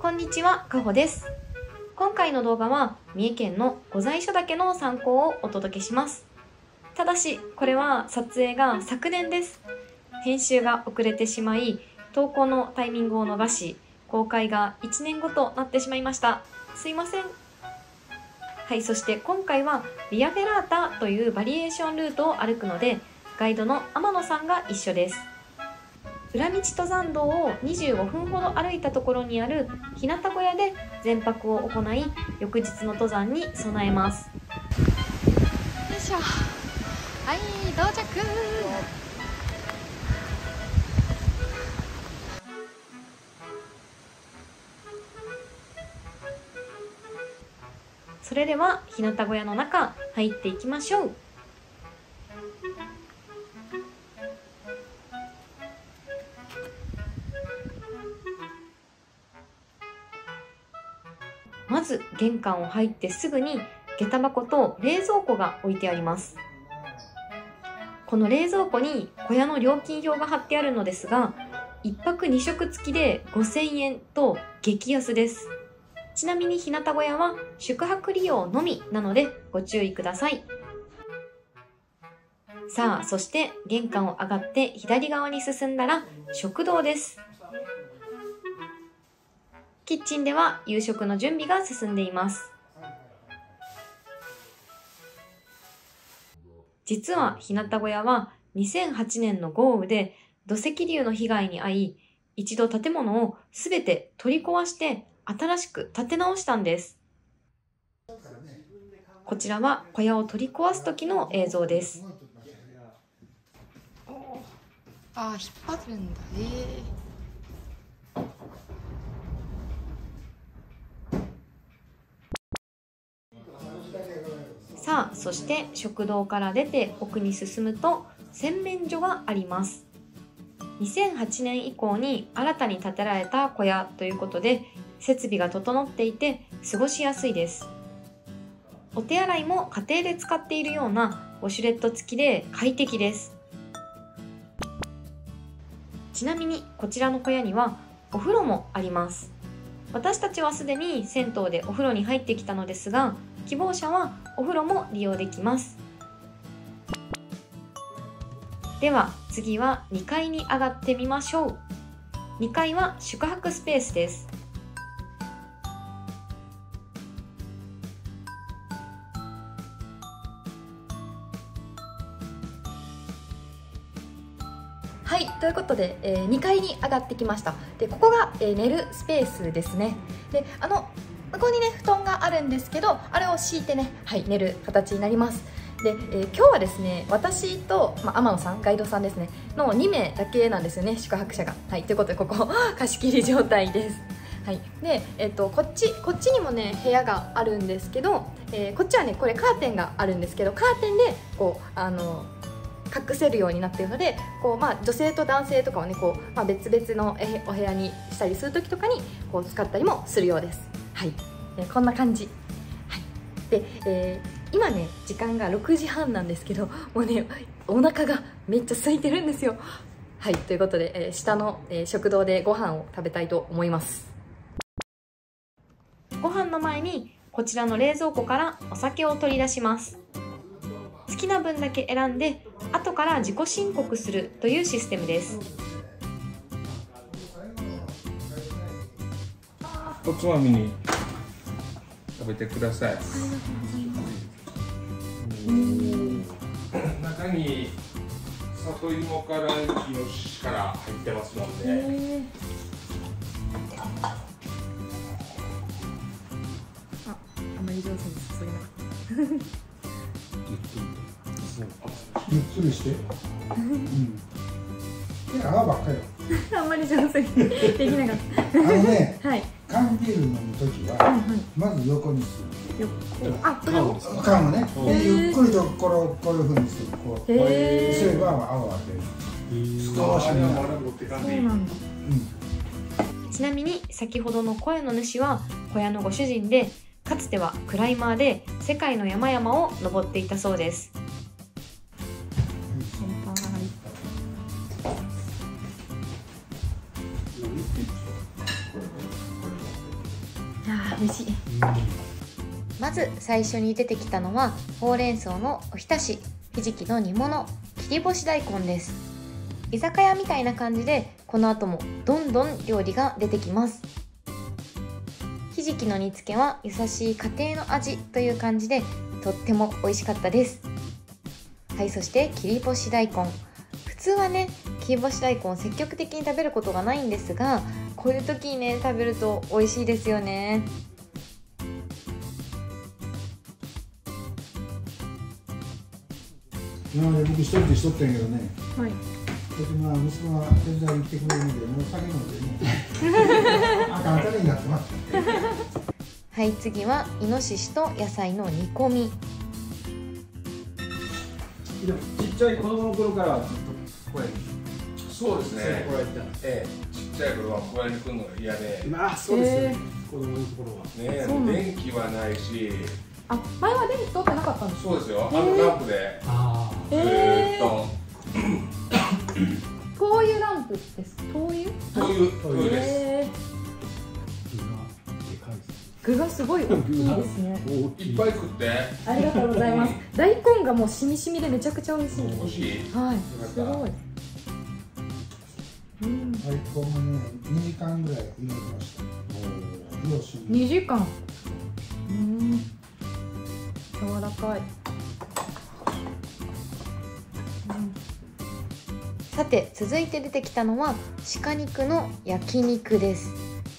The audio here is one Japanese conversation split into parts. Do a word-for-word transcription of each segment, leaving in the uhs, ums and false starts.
こんにちは、かほです。今回の動画は三重県の御在所岳の参考をお届けします。ただし、これは撮影が昨年です。編集が遅れてしまい、投稿のタイミングを逃し、公開がいちねんごとなってしまいました。すいません。はい、そして今回はビアフェラータというバリエーションルートを歩くので、ガイドの天野さんが一緒です。裏道登山道をにじゅうごふんほど歩いたところにある日向小屋で前泊を行い、翌日の登山に備えます。 よいしょ。はい、到着。 それでは日向小屋の中入っていきましょう。まず玄関を入ってすぐに下駄箱と冷蔵庫が置いてあります。この冷蔵庫に小屋の料金表が貼ってあるのですが、いっぱくに食付きでごせんえんと激安です。ちなみに日向小屋は宿泊利用のみなのでご注意ください。さあ、そして玄関を上がって左側に進んだら食堂です。キッチンでは夕食の準備が進んでいます。実は日向小屋はにせんはちねんの豪雨で土石流の被害に遭い、一度建物をすべて取り壊して新しく建て直したんです。こちらは小屋を取り壊す時の映像です。 ああ、引っ張るんだ。えーさあ、そして食堂から出て奥に進むと洗面所があります。にせんはちねん以降に新たに建てられた小屋ということで、設備が整っていて過ごしやすいです。お手洗いも家庭で使っているようなウォシュレット付きで快適です。ちなみにこちらの小屋にはお風呂もあります。私たちはすでに銭湯でお風呂に入ってきたのですが、希望者はお風呂も利用できます。では次はにかいに上がってみましょう。にかいは宿泊スペースです。 はい、ということで、えー、にかいに上がってきました。で、ここが、えー、寝るスペースですね。で、あの向こうにね布団があるんですけど、あれを敷いてね、はい、寝る形になります。で、えー、今日はですね、私と、まあ、天野さん、ガイドさんですねのにめいだけなんですよね、宿泊者が。はい、ということでここ貸し切り状態です。はい、で、えっと、こっちこっちにもね部屋があるんですけど、えー、こっちはねこれカーテンがあるんですけど、カーテンでこうあの隠せるようになっているので、こう、まあ、女性と男性とかをねこう、まあ、別々のお部屋にしたりする時とかにこう使ったりもするようです。はい、えー、こんな感じ。はい、で、えー、今ね時間がろくじはんなんですけど、もうねお腹がめっちゃ空いてるんですよ。はい、ということで、えー、下の、えー、食堂でご飯を食べたいと思います。 ご飯の前にこちらの冷蔵庫からお酒を取り出します。好きな分だけ選んで後から自己申告するというシステムです。 おつまみに食べてください。中に里芋からきよしから入ってますので。 あ、あまり上手に注ぎなかった。 ゆっくりして。うん。いや、泡ばっかりよ。 あんまり上手にできなかった。 あのね、 はい。 缶ビール飲むときは、まず横にする。 あ、缶を。 缶をね、でゆっくりとこれをこういうふうにする。こう。 へえ。 すれば泡が出る。少しね。 そうなんだ。 うん。 ちなみに先ほどの声の主は小屋のご主人で、かつてはクライマーで世界の山々を登っていたそうです。 美味しい。 まず最初に出てきたのはほうれん草のおひたし、ひじきの煮物、切り干し大根です。居酒屋みたいな感じでこの後もどんどん料理が出てきます。ひじきの煮付けは優しい家庭の味という感じでとっても美味しかったです。はい、そして切り干し大根、普通はね切り干し大根を積極的に食べることがないんですが、こういう時にね食べると美味しいですよね。 今まで僕一人でしとったんやけどね、 はい。 それでまあ息子が手伝いに行ってくれるので、もう酒飲んでねあかんたりになってます。 はい、次はイノシシと野菜の煮込み。 でもちっちゃい子供の頃からずっとこれそうですねこ。られてたんです。 ええ、ちっちゃい頃は公園に来るのが嫌で、ねまあそうですよね。子供の頃は。 え、 そうなんだ電気はないし、 あ、前は電気通ってなかったんですか？ そうですよ。あのランプであずーっと灯油ランプです。灯油？ こういう風です。 へー、 あ、でかいです。 具がすごい大きいですね。 大きい。 いっぱい食って。 ありがとうございます。大根がもうしみしみでめちゃくちゃ美味しいです。 美味しい。 はい、 よかったすごい。うん、 はい、ここもね、にじかんぐらい茹でてました。両親にじかん。うん、柔らかい。 さて続いて出てきたのは鹿肉の焼肉です。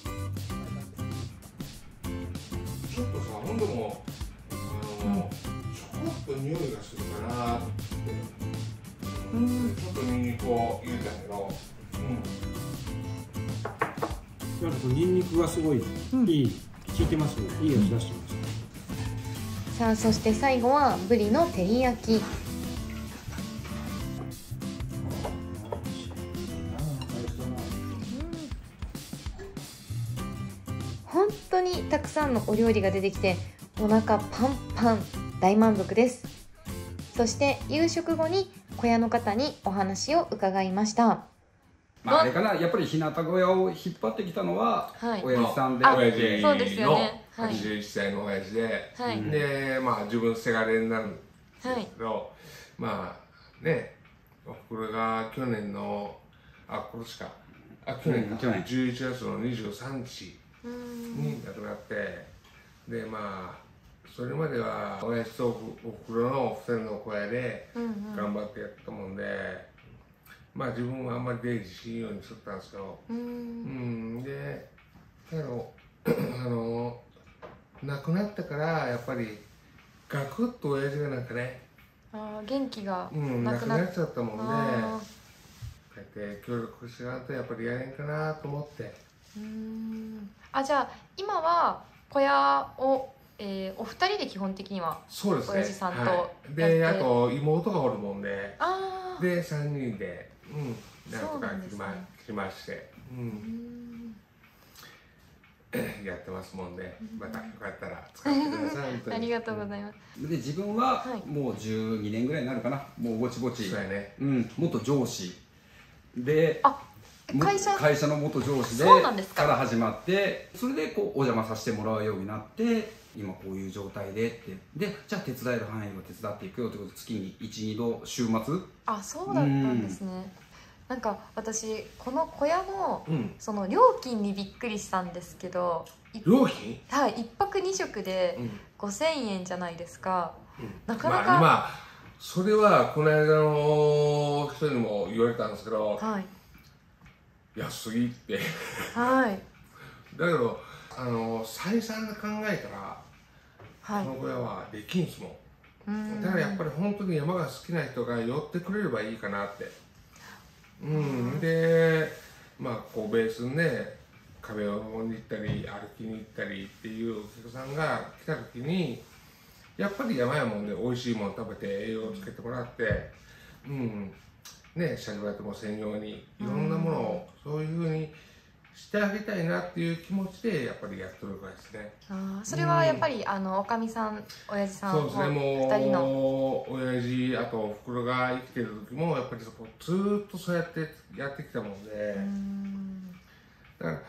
ちょっとさ、ほんでもあの、ちょこっと匂いがするかなって、 うん、 ちょっとニンニクを入れたけど、 なんかこうニンニクがすごいいい、 うん効いてますね。いい味出してます。 さあそして最後はブリの照り焼き。本当にたくさんのお料理が出てきてお腹パンパン、大満足です。そして夕食後に小屋の方にお話を伺いました。 まあ、あれかな、やっぱり日向小屋を引っ張ってきたのははい親父さんで、 あ親父そうですよのねはいはちじゅういっさいの親父で、 はいで、まあ自分せがれになるんですけど、まあね、おふくろが去年の、あ、今年か、あ、去年か、 うん去年じゅういちがつのにじゅうさんにちに亡くなって、で、まあ、それまでは親父とおふくろのふたりの小屋で頑張ってやったもんで、まあ自分はあんまり出入りしんようにしとったんですけど、うん、で、けど、あの、亡くなってからやっぱりガクッと親父がなんかね、 あー元気がうん、 なくなっ亡くなっちゃったもんで、こあうやって協力してやんとやっぱりやれんかなと思って。 ーうーんあじゃあ今は小屋を、えーお二人で基本的にはそうですね。 親父さんとはい、 やってで、あと妹がおるもんで、 ああで、さんにんで、うん、なんとそうか来まなんですね来まして、う、 うんんやってますもんで、またよかったら使ってください。本当にありがとうございます。 で自分ははいもうじゅうにねんぐらいになるかな、もうぼちぼち、 そうやね。 うん、元上司で、 あも会社会社の元上司でそうなんですかから始まって、それでこうお邪魔させてもらうようになって、今こういう状態でってで、じゃあ手伝える範囲は手伝っていくよということで、月にいち、にど週末、 あそうだったんですね。なんか私この小屋のうん。 その料金にびっくりしたんですけど、い料金？ はい一泊二食でうん。 ごせんえんじゃないですか。 うんなかなかまあ、今それはこの間の人にも言われたんですけど、 はい安すぎってはいだけどあの採算で考えたら、 はいこの小屋はできんすもん。 うーんだからやっぱり本当に山が好きな人が寄ってくれればいいかなって。うん、でまあこうベースにね壁を登りに行ったり歩きに行ったりっていうお客さんが来た時にやっぱり山やもんで美味しいもの食べて栄養をつけてもらってうんねシャリバイトも専用にいろんなものをそういうふうにしてあげたいなっていう気持ちでやっぱりやってるからですね。 あーそれはやっぱりあのおかみさん親父さんそうですね、もふたりのう親父あとおふくろが生きてる時もやっぱりそこずーっとそうやってやってきたもんで、 うーんだから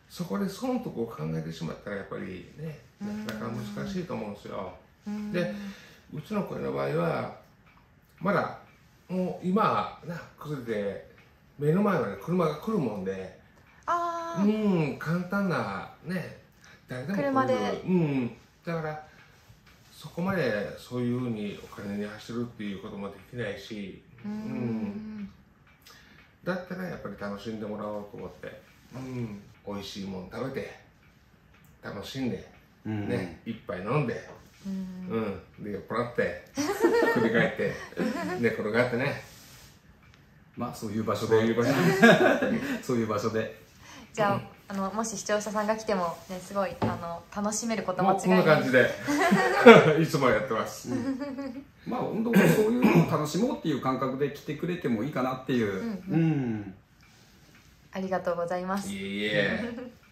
そこで損得を考えてしまったらやっぱりねなかなか難しいと思うんですよ。でうちの子の場合はまだもう今な崩れて目の前まで車が来るもんで、 あうん簡単なね誰でも来る車で、 うん、だからそこまでそういうふうにお金に走るっていうこともできないし、 うーうんんだったらやっぱり楽しんでもらおうと思って、うん、美味しいもん食べて楽しんで、 うんね一杯飲んで、 うんうん、で酔っ払って繰り返って寝転がってね、 まあそういう場所でそういう場所そういう場所でじゃあ、あのもし視聴者さんが来てもねすごいあの楽しめること間もうこんな違いない感じでいつもやってます。 まあ本当そういうのを楽しもうっていう感覚で来てくれてもいいかなっていう。 うんうんありがとうございます。 いえいえ。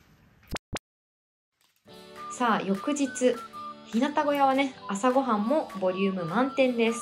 さあ翌日、日向小屋はね朝ごはんもボリューム満点です。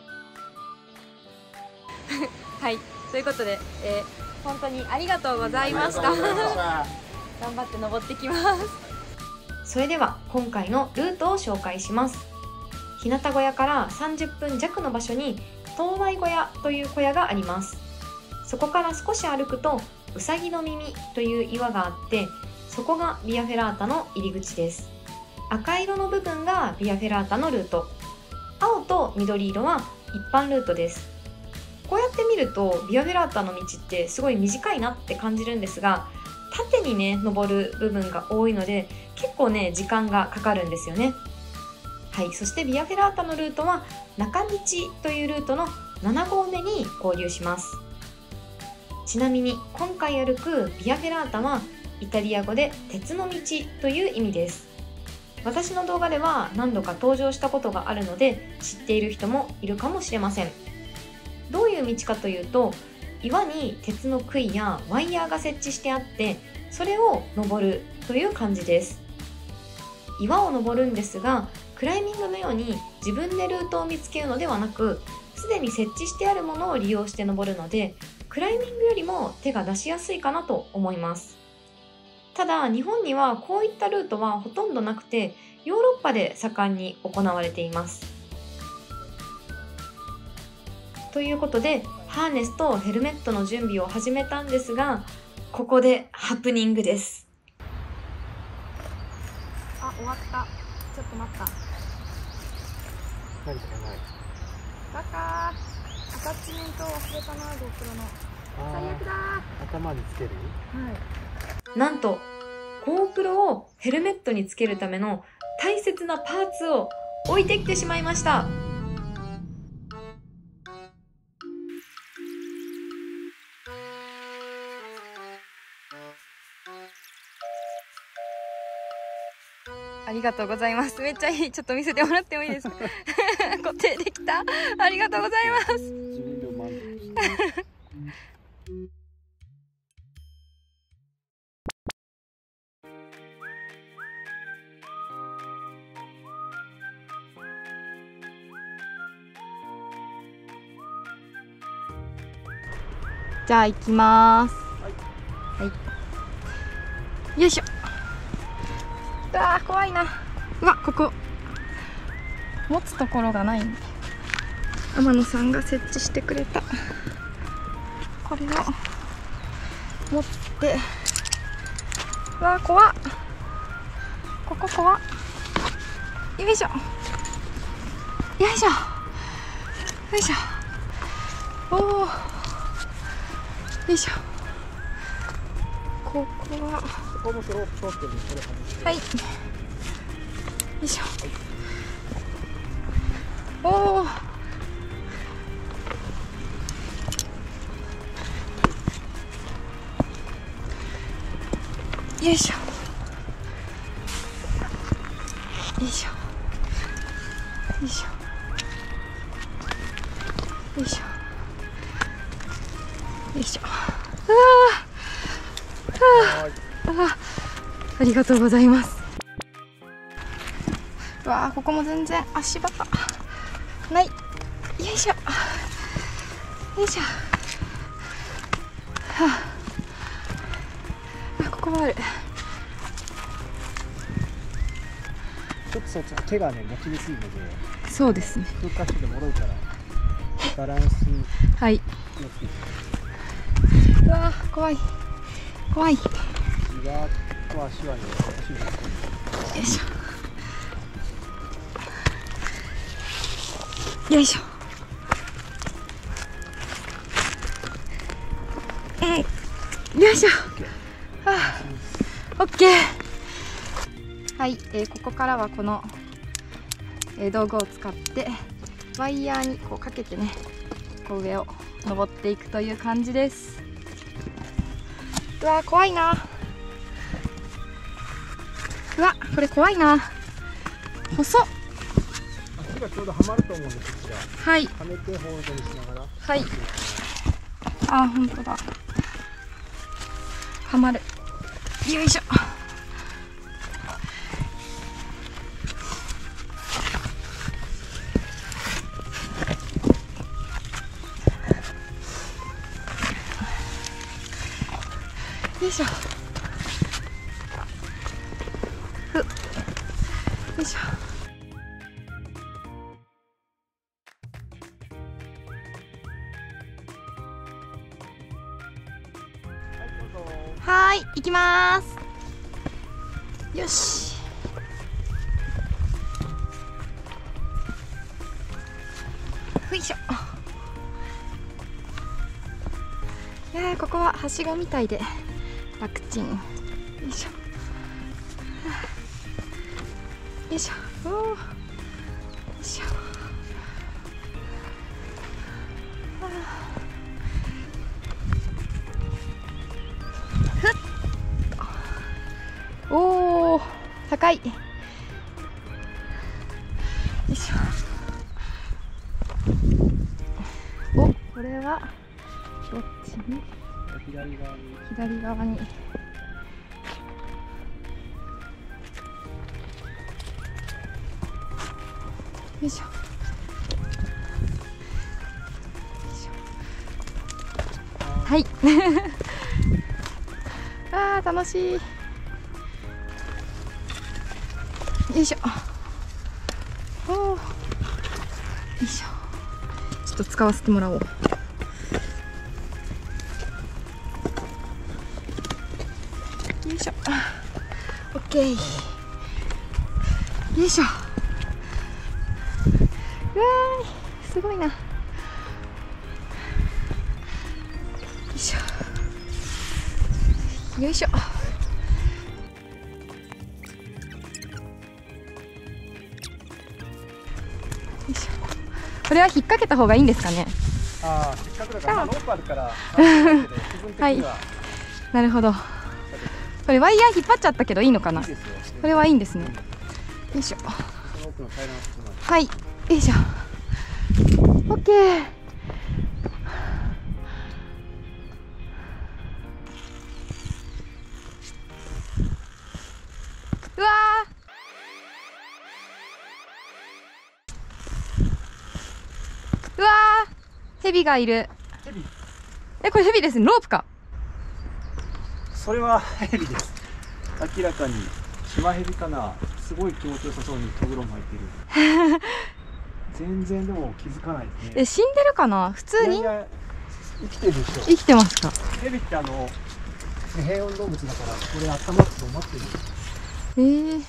はいということで、えー本当にありがとうございました。頑張って登ってきます。 それでは今回のルートを紹介します。日向小屋からさんじゅっぷん弱の場所に灯台小屋という小屋があります。そこから少し歩くとうさぎの耳という岩があって、そこがビアフェラータの入り口です。赤色の部分がビアフェラータのルート、青と緑色は一般ルートです。こうやって見るとビアフェラータの道ってすごい短いなって感じるんですが、縦にね登る部分が多いので結構ね時間がかかるんですよね。はい、そしてビアフェラータのルートは中道というルートのなな合目に合流します。ちなみに今回歩くビアフェラータはイタリア語で鉄の道という意味です。私の動画では何度か登場したことがあるので知っている人もいるかもしれません。どういう道かというと、岩に鉄の杭やワイヤーが設置してあって、それを登るという感じです。岩を登るんですが、クライミングのように自分でルートを見つけるのではなく、すでに設置してあるものを利用して登るので、クライミングよりも手が出しやすいかなと思います。ただ日本にはこういったルートはほとんどなくて、ヨーロッパで盛んに行われています。ということでハーネスとヘルメットの準備を始めたんですが、ここでハプニングです。 あ、終わった。ちょっと待った。 何かない。 バカー。アタッチメントを忘れたな、GoPro の。最悪だー。 頭につける。 はい。 なんと GoPro をヘルメットにつけるための大切なパーツを置いてきてしまいました。 ありがとうございます。めっちゃいい。ちょっと見せてもらってもいいですか？固定できた。ありがとうございます。 自分でも満足して。 じゃあ行きます。はい。よいしょ。うわー怖いな。うわ、ここ持つところがないんで天野さんが設置してくれたこれを持って、うわー怖っ、ここ怖っ、よいしょよいしょよいしょ、おおよいしょ、ここはここもロープ通ってるんで、これ外して。 はい。よいしょ。おお。よいしょ。よいしょ。よいしょ。よいしょ。よいしょ。うわー。うわありがとうございます。うわあ、ここも全然足場がない。よいしょよいしょ、はあ、あ、こここもある。 ちょっとそっち手がね持ちにくいので、 そうですね。 どっかしてもろうからバランスはい。 よく。 うわー怖い怖い。よ右側と足はね足がいしょよいしょ。うんよいしょ。はあ、オッケー。はい、えー、ここからはこの、えー、道具を使ってワイヤーにこうかけてね、こう上を登っていくという感じです。うわー怖いな。うわこれ怖いな。細っ。 足がちょうどはまると思うんです。こちらはい。 はめてホールドにしながら。 はい。あー、本当だ。はまる。よいしょ。よいしょ。ふっ。よいしょ。はーい、行きまーす。よし。よいしょ。いやー、ここははしごみたいで楽ちん。よいしょ。よいしょ。おー。よいしょ。おお高い。よいしょ。お、これはどっちに？ 左側に。 左側に。よいしょ。よいしょ。はい。あー楽しい。よいしょ。おお。よいしょ。ちょっと使わせてもらおう。よいしょ。オッケー。よいしょ。うわーい、すごいな。よいしょ。よいしょ。これは引っ掛けた方がいいんですかね。 ああ、せっかくだから、まあロープあるから。気分的には。 なるほど。これワイヤー引っ張っちゃったけどいいのかな。これはいいんですね。よいしょ。はい。よいしょ。オッケー。うわー。うわー、ヘビがいる。 ヘビ。 え、これヘビですね。ロープか。 それはヘビです。明らかにシマヘビかな。すごい気持ちよさそうにトグロ巻いてる。全然でも気づかないですね。 え、死んでるかな。普通に。 いやいや生きてるでしょ。 生きてますか。 ヘビってあの平穏動物だから、これ温まって止まってる。 えー、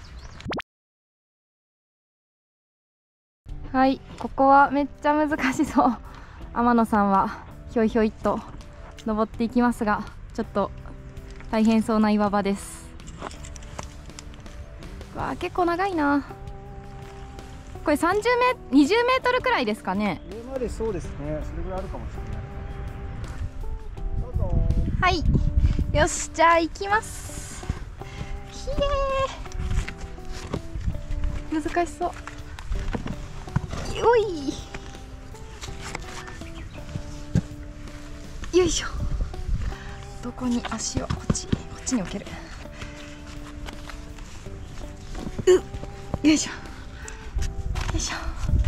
はい、ここはめっちゃ難しそう。天野さんはひょいひょいっと登っていきますが、ちょっと大変そうな岩場です。わあ、結構長いな。これさんじゅうメートル、にじゅうメートルくらいですかね。 上までそうですね。それぐらいあるかもしれない。どうぞ。 はい、よし、じゃあ行きます。ひえー、難しそう。よいよいしょ。どこに足を、こっちこっちに置ける。うっ、よいしょよいしょ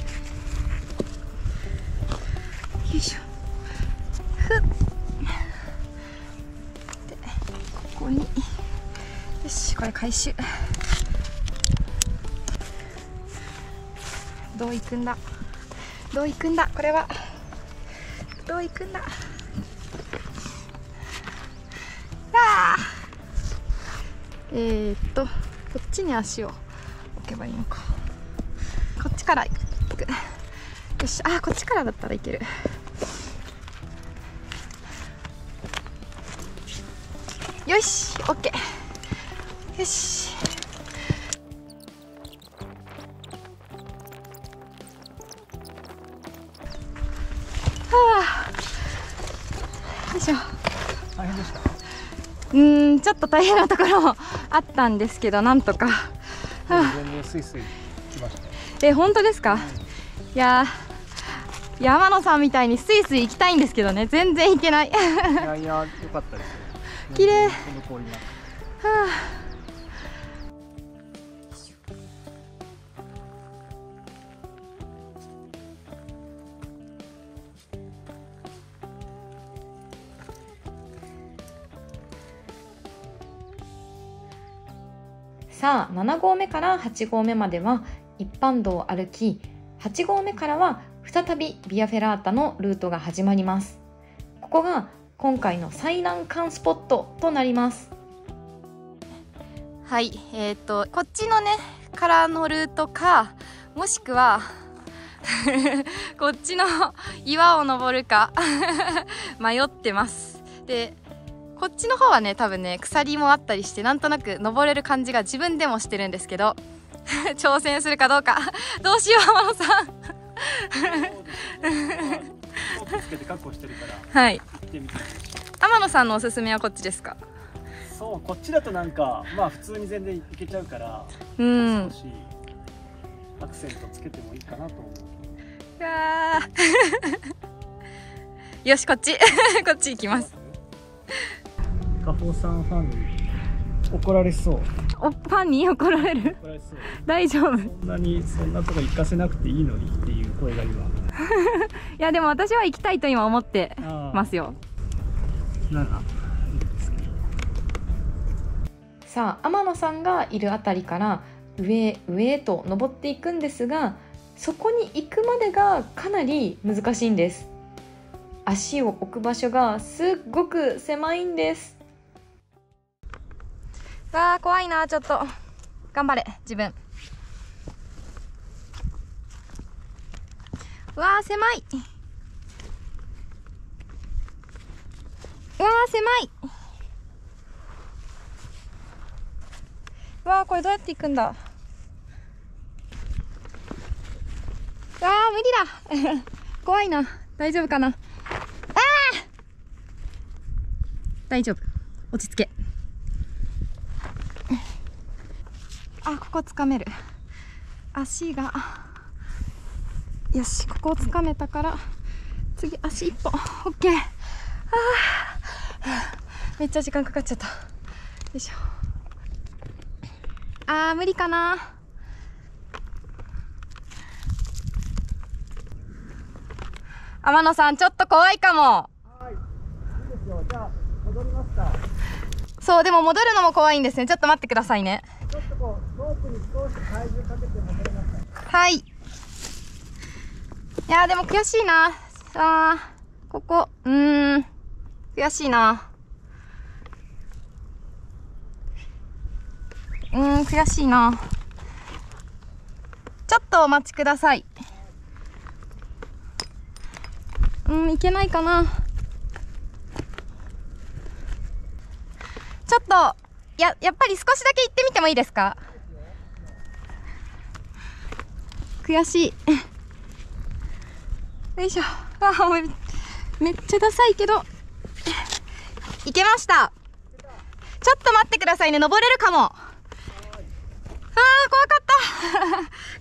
よいしょ。ふっで、ここに回収。どう行くんだ、どう行くんだ、これはどう行くんだ。あーえー、っとこっちに足を置けばいいのか。こっちから行く。よし、あーこっちからだったらいける。よし、オッケー。よし。はあ。よいしょ。 大変でした。 うーん、ちょっと大変なところもあったんですけど、なんとか。はあ、 全然スイスイ来ました。 え、本当ですか？いやー、山野さんみたいにスイスイ行きたいんですけどね、全然行けない。 いやいや、良かったですよ。 綺麗。 この氷が。 はあ。 さあなな合目からはち合目までは一般道を歩き、はち合目からは再びビアフェラータのルートが始まります。ここが今回の最難関スポットとなります。 はい、えっとこっちのねからのルートか、もしくはこっちの岩を登るか迷ってます。でこっちの方はね多分ね鎖もあったりしてなんとなく登れる感じが自分でもしてるんですけど挑戦するかどうかどうしよう天野さんつけて確保してるからはい、 行ってみて。 天野さんのおすすめはこっちですか？ そう、こっちだとなんかまあ普通に全然行けちゃうから、 うん、 少しアクセントつけてもいいかなと思う。 うわーよし、こっちこっち行きます。 カホさんファンに怒られそう。 おファンに怒られる？ 怒られそう。 大丈夫？ そんなにそんなとこ行かせなくていいのにっていう声が今。 いやでも私は行きたいと今思ってますよ。 ならさあ天野さんがいるあたりから上へ上へと登っていくんですが、そこに行くまでがかなり難しいんです。足を置く場所がすっごく狭いんです。 わあ怖いな、ちょっと頑張れ自分。わあ狭い、わあ狭い、わあこれどうやって行くんだ。わあ無理だ怖いな、大丈夫かな。あー大丈夫、落ち着け。あ、ここつかめる。足がよし、ここをつかめたから次足一歩。オッケー。あーめっちゃ時間かかっちゃった。よいしょ。あー無理かな。天野さんちょっと怖いかも。 はい、いいですよ。じゃあ戻りますか。 そう、でも戻るのも怖いんですね。ちょっと待ってくださいね。 ちょっとこうロープに少し体重かけて戻れますか。 はい。いやーでも悔しいな。あーここうーん悔しいな。うーん悔しいな。ちょっとお待ちください。うん、いけないかな。ちょっとややっぱり少しだけ行ってみてもいいですか。悔しい。よいしょ。あーめ、めっちゃダサいけどいけました。ちょっと待ってくださいね、登れるかも。あー怖かった頑張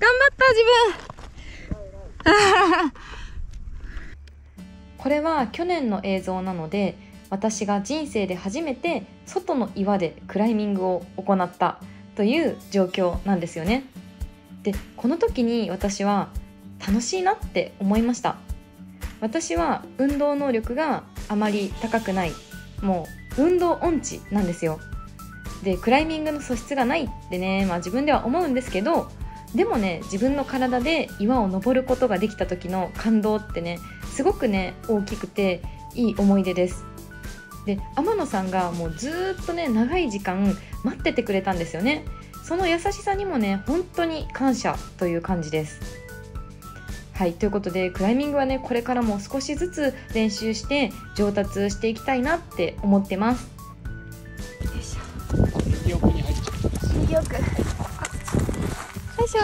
った自分これは去年の映像なので、私が人生で初めて外の岩でクライミングを行ったという状況なんですよね。で、この時に私は楽しいなって思いました。私は運動能力があまり高くない、もう運動音痴なんですよ。 でクライミングの素質がないってね、まあ、自分では思うんですけど、でもね自分の体で岩を登ることができた時の感動ってねすごくね大きくていい思い出です。で天野さんがもうずーっとね長い時間待っててくれたんですよね。その優しさにもね本当に感謝という感じです。はい、ということでクライミングはねこれからも少しずつ練習して上達していきたいなって思ってます。よいしょ、 右奥に入っちゃってます。 右奥、よいしょ。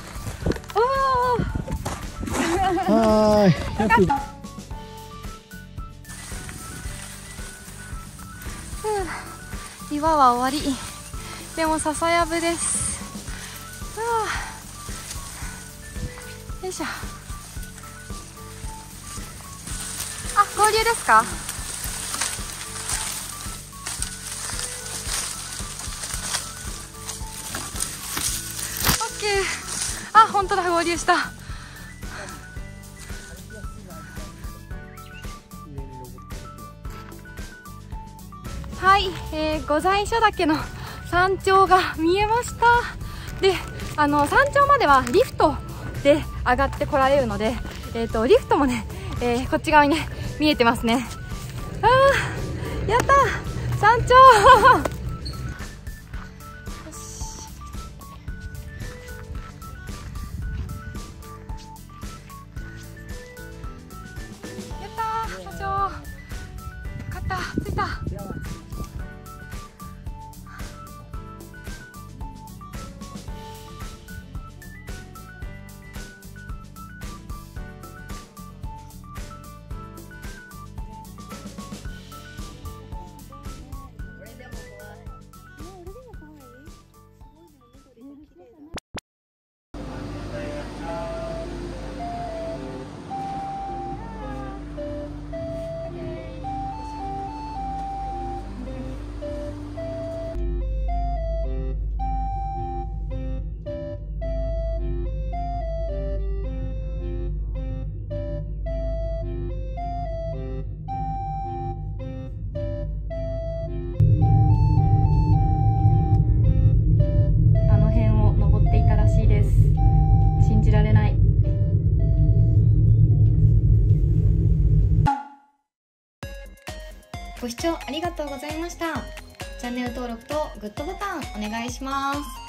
おーはーい、約岩は終わり。でも笹やぶです。はあ、よいしょ。あ、合流ですか？オッケー。あ、本当だ、合流した。はい、えー、御在所岳の山頂が見えました。で、あの山頂まではリフトで上がってこられるので、えーと、リフトもね、えー、こっち側にね見えてますね。あー、やった山頂よし、やったー、山頂よかった、着いた。 ご視聴ありがとうございました。チャンネル登録とグッドボタンお願いします。